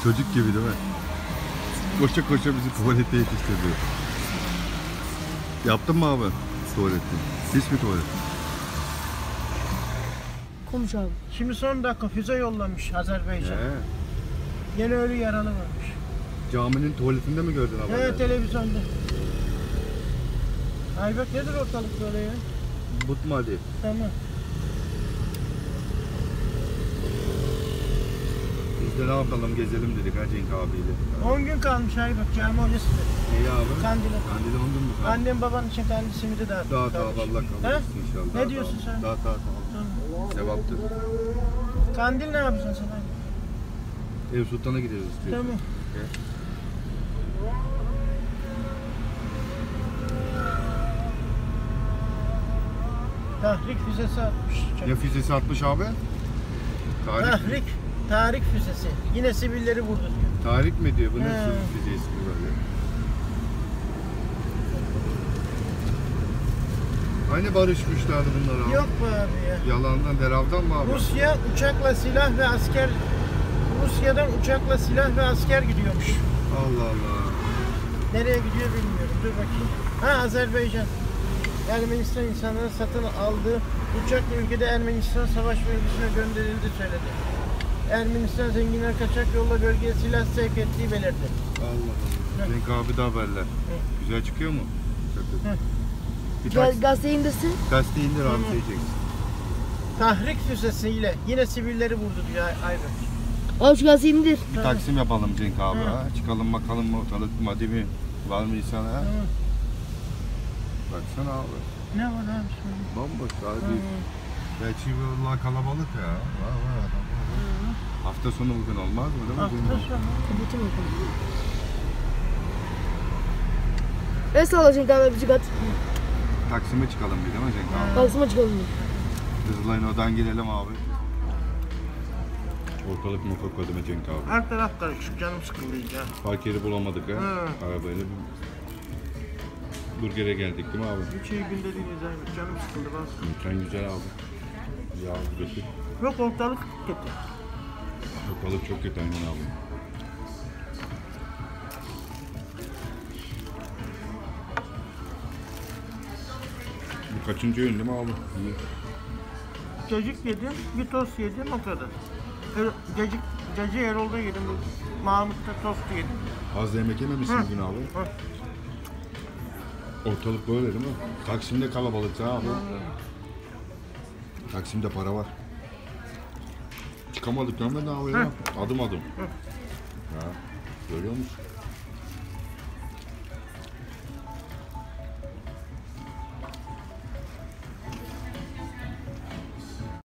Çocuk gibi değil mi? Koşa koşa bizi tuvalete yetiştirdi. Yaptın mı abi tuvaleti? Pis mi tuvalet? Konuş abi. Şimdi son dakika füze yollamış Azerbaycan. Yine ölü yaralı varmış. Caminin tuvaletinde mi gördün abi? Evet, televizyonda. Aybek nedir ortalık böyle ya? But mu hadi? Tamam. Biz de ne yapalım gezelim dedik ha Cenk abiyle. 10 gün kalmış Aybek cami hocası. İyi abi. Kandil'e. Kandil'e 10 gün mü kaldı? Annem baban için kendi simidi dağıttı. Daha kardeşim. Allah kabul Ha? etsin inşallah. Ne diyorsun sen? Daha. Tamam. Sevaptır. Kandil ne yapacaksın sen? Ev Sultan'a gideriz istiyorsun. Tamam. Tahrik füzesi atmış. Ne füzesi atmış abi? Tahrik füzesi. Yine sivilleri vurdu diyor. Tarih mi diyor? Bu ne He. füze ismi böyle? Hani barışmışlardı bunlar abi? Yok be abi ya. Yalandan, deravdan mı abi? Rusya'dan uçakla silah ve asker gidiyormuş. Allah Allah. Nereye gidiyor bilmiyorum. Dur bakayım. Ha, Azerbaycan. Ermenistan insanların satın aldığı uçakla ülkede Ermenistan savaş bölgesine gönderildi söyledi. Ermenistan zenginler kaçak yolla bölgeye silah sevk ettiği belirtti. Allah Allah. Cenk abi de haberler. Güzel çıkıyor mu? Hı. Bir taksi, Gazeteyi indirsin. gazete indir abi diyeceksin. Tahrik füzesiyle yine sivilleri vurdu diyor Aybek. Abi şu gazeteyi indir. Bir taksim yapalım Cenk abi Hı. ha. Çıkalım bakalım mı ortalık maddi mi? Var mı insan ha? Hı. Baksana abi. Ne var abi şimdi? Bomboş abi. Belki vallahi kalabalık ya. Var adam var. Hafta sonu bugün olmaz mı değil mi? Hafta sonu. Kapatayım bakalım. Ne sağlayacak abi bizi kat? Taksim'e çıkalım bir değil mi Cenk abi? Kalsıma çıkalım. Kızılay'ın oradan girelim abi. Ortalık mı kokladı mı Cenk abi? Her taraf karışık, canım sıkıldı ya. Park yeri bulamadık ha. Hı. Arabayla Burger'e geldik değil mi abi? Hiç iyi günde değiliz abi, canım sıkıldı bak. Sen güzel abi. Ya götür. Yok, ortalık kötü. Ortalık çok kötü Aynen abi. Bu kaçıncı öğün değil mi abi? İyi. Cacık yedim, bir tost yedim, o kadar. Cacı Erol'da yedim, Mahmut'ta tost yedim. Az da yemek yememişsin Hı. bugün abi. Hı. Ortalık böyle değil mi? Taksim'de kalabalık ha abi. Taksim'de para var. Çıkamadık görmedin abi ya. Adım adım. Ya, görüyor musun?